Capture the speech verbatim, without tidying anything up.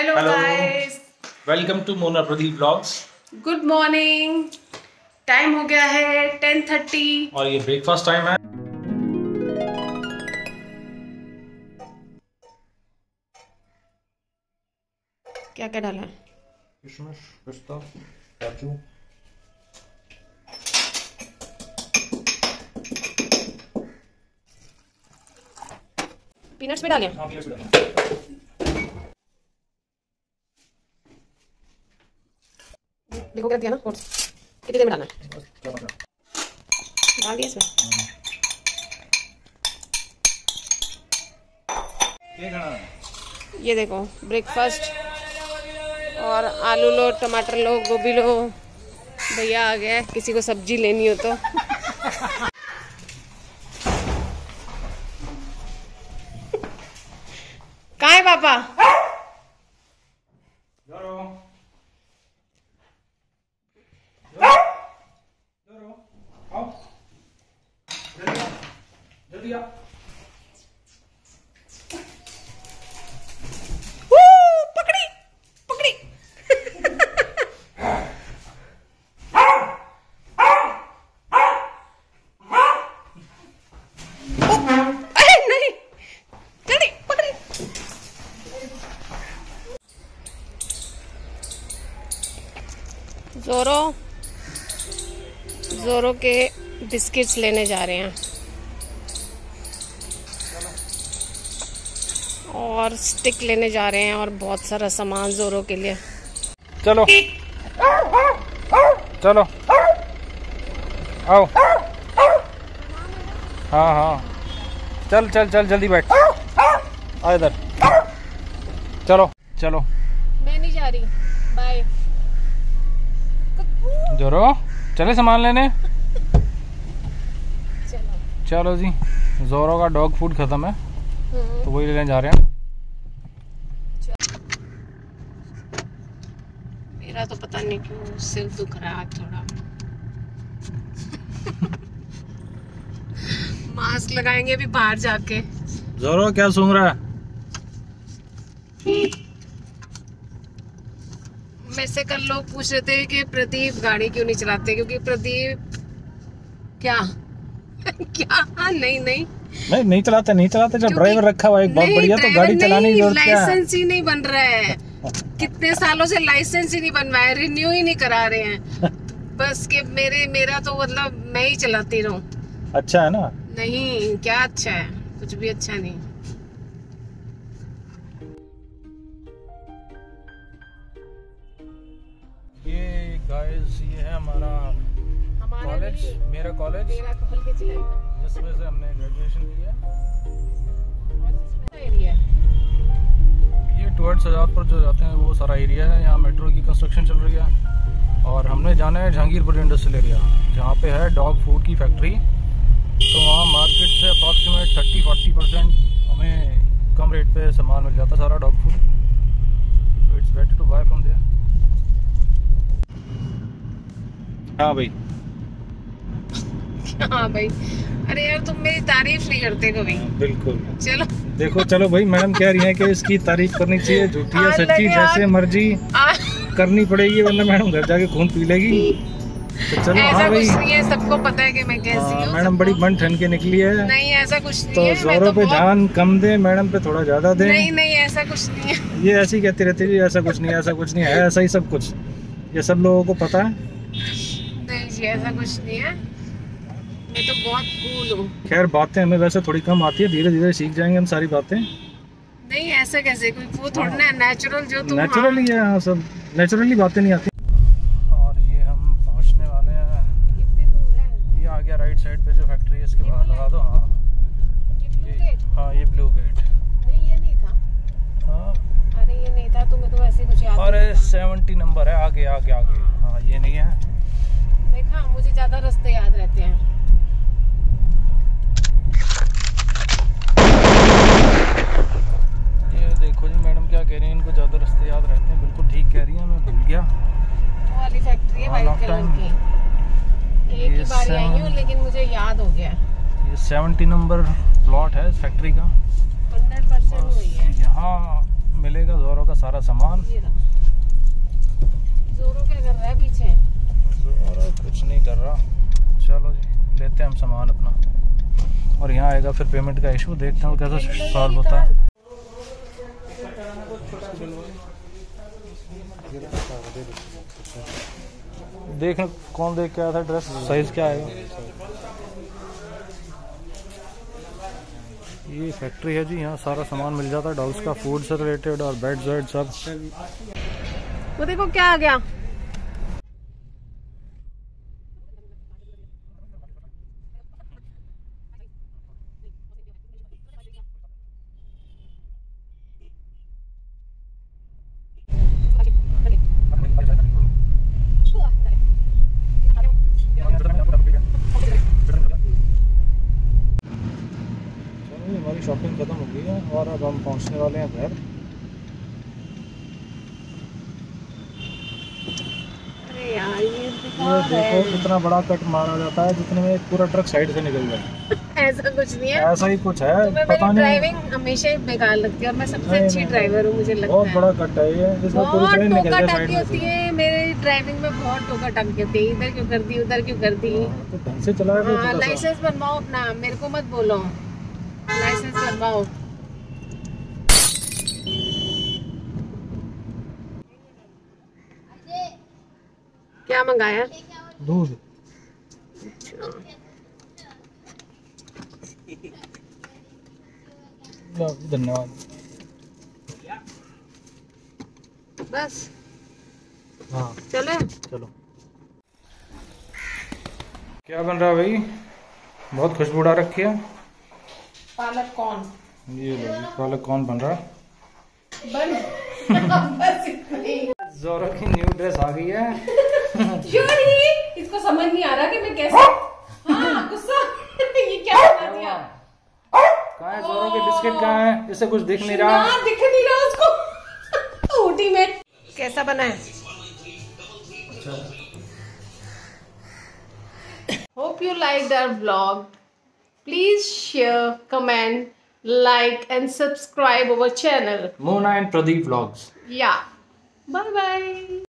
Hello guys, welcome to Mona Pradeep vlogs. Good morning. Time हो गया है टेन थर्टी और ये ब्रेकफास्ट टाइम है। क्या क्या डाला है? किशमिश, पिस्ता, काजू। पीनट्स भी डाले? हाँ, पीनट्स भी डाले। देखो क्या दिया ना ओट्स। कितनी देर में डालना है? डाल दिया इसमें। ये देखो ब्रेकफास्ट और आलू लो, टमाटर लो, गोभी लो। भैया आ गया, किसी को सब्जी लेनी हो तो। कहाँ है पापा? पकड़ी पकड़ी। अरे नहीं, पकड़ी पकड़ी। जोरो जोरो के बिस्किट्स लेने जा रहे हैं और स्टिक लेने जा रहे हैं और बहुत सारा सामान जोरो के लिए। चलो चलो आओ। हाँ हाँ चल चल चल जल्दी बैठ, आ इधर। चलो चलो। मैं नहीं जा रही, बाय। जोरो चले सामान लेने। चलो चलो जी, जोरो का डॉग फूड खत्म है तो वही लेने जा रहे हैं। मेरा तो पता नहीं क्यों सिर दुख रहा है थोड़ा। मास्क लगाएंगे भी बाहर जाके। जोरो क्या सूंघ रहा है? में से कल लोग पूछ रहे थे कि प्रदीप गाड़ी क्यों नहीं चलाते, क्योंकि प्रदीप क्या क्या नहीं नहीं नहीं नहीं चलाते नहीं चलाते जब ड्राइवर रखा हुआ एक बहुत बढ़िया तो गाड़ी चलाने की जरूरत क्या है? लाइसेंस ही नहीं बन रहा है। कितने सालों से लाइसेंस ही नहीं बनवाया, रिन्यू ही नहीं करा रहे हैं। बस के मेरे मेरा तो मतलब मैं ही चलाती रहूं। अच्छा है ना? नहीं, क्या अच्छा है? कुछ भी अच्छा नहीं। ये गाइस, ये है हमारा कॉलेज, मेरा कॉलेज जिसमें से हमने ग्रेजुएशन किया। ये टुवर्ड्स सजादपुर जो जाते हैं वो सारा एरिया है। यहाँ मेट्रो की कंस्ट्रक्शन चल रही है और हमने जाना है जहांगीरपुर इंडस्ट्रियल एरिया, जहाँ पे है डॉग फूड की फैक्ट्री। तो वहाँ मार्केट से अप्रॉक्सीमेट थर्टी फोर्टी परसेंट हमें कम रेट पे सामान मिल जाता है, सारा डॉग फूड। तो it's better to buy from there. हाँ भाई। हाँ भाई, अरे यार तुम मेरी तारीफ नहीं करते कभी। बिल्कुल। चलो देखो चलो भाई, मैडम कह रही है कि इसकी तारीफ करनी चाहिए, झूठी या सच्ची जैसे मर्जी करनी पड़ेगी, वरना मैडम घर जाके खून पी लेगी। तो चलो। ऐसा हाँ भाई, कुछ नहीं है, सबको पता है कि मैं कैसी हूँ। मैडम बड़ी बन ठन के निकली है। नहीं ऐसा कुछ नहीं तो है। जोरों तो पे बहुत... ध्यान कम दे, मैडम पे थोड़ा ज्यादा दे। नहीं नहीं ऐसा कुछ नहीं है। ये ऐसी कहती रहती है ऐसा कुछ नहीं, ऐसा कुछ नहीं है, ऐसा ही सब कुछ। ये सब लोगों को पता है। नहीं जी, ऐसा कुछ नहीं है। मैं तो बहुत कूल हूँ। खैर, बातें हमें वैसे थोड़ी कम आती है, धीरे धीरे सीख जाएंगे हम सारी बातें। नहीं ऐसा कैसे, कोई वो थोड़ा ना नेचुरल जो तुम। नेचुरली है, हाँ सब नेचुरली बातें नहीं आती। और ये हम पहुंचने वाले हैं। कितनी दूर है? ये आ गया राइट साइड पे जो फैक्ट्री है, इसके बाहर लगा दो। हाँ ये, हाँ ये ब्लू गेट। नहीं ये नहीं था। हाँ अरे ये नहीं था, तुम्हें तो वैसे कुछ याद नहीं। अरे सेवेंटी नंबर है, आगे आगे आगे। हाँ ये नहीं है। देखा, मुझे ज्यादा रास्ते याद रहते हैं। ये देखो जी, मैडम क्या कह रही हैं, इनको ज्यादा रास्ते याद रहते हैं। बिल्कुल ठीक कह रही हैं, मैं भूल गया। वो वाली फैक्ट्री है वाइट कलर की। एक ही बार आई हूँ लेकिन मुझे याद हो गया। ये सेवेंटी नंबर प्लॉट है इस फैक्ट्री का। हंड्रेड परसेंट वही है। यहाँ मिलेगा जोरो का सारा सामान। जोरो क्या कर रहा है पीछे? जोरो कुछ नहीं कर रहा। चलो जी लेते हैं हम सामान अपना, और यहाँ आएगा फिर पेमेंट का इशू, देखते हैं कैसे सॉल्व होता है। देख कौन देख के आया था ड्रेस, साइज क्या आएगा। ये फैक्ट्री है जी, यहाँ सारा सामान मिल जाता है डॉग्स का, फूड से रिलेटेड और बेड्स वेड सब। वो देखो क्या आ गया। हमारी शॉपिंग खत्म हो गई है और अब हम पहुंचने वाले हैं घर। अरे यार ये देखो इतना बड़ा कट मारा जाता है जितने में एक पूरा ट्रक साइड से निकल जाए। ऐसा कुछ नहीं है, ऐसा ही कुछ है। तुम्हें पता मेरी नहीं, ड्राइविंग हमेशा ही बेकार लगती है और मैं सबसे नहीं, अच्छी नहीं, ड्राइवर हूँ मुझे लगता बहुत है। बड़ा कट है ये, इसमें पूरी बहुत ट्रेन निकल टोका जाए टाकी साइड में होती से। है मेरी ड्राइविंग में, बहुत टोका टाकी होती है, इधर क्यों कर दी उधर क्यों कर दी। तो ढंग से चलाया करो थोड़ा सा। लाइसेंस बनवाओ अपना, मेरे को मत बोलो, लाइसेंस बनवाओ। क्या मंगाया? दूध। धन्यवाद। बस हाँ चले। चलो। क्या बन रहा है भाई? बहुत खुशबू उड़ा रखी है। पालक कौन? ये लो जी, पालक कौन बन रहा है। बन बस इतनी। जोरो की न्यू ड्रेस आ गई है। क्यों इसको समझ नहीं आ रहा कि मैं कैसे। हाँ गुस्सा। ये क्या बना दिया? कहाँ है जोरो के बिस्किट? कहाँ है? इसे कुछ दिख नहीं रहा। ना दिख नहीं रहा उसको। ऊटी में कैसा बना है? Hope you liked our vlog. Please share, comment, like and subscribe our channel. Mona and Pradeep vlogs. Yeah. Bye bye.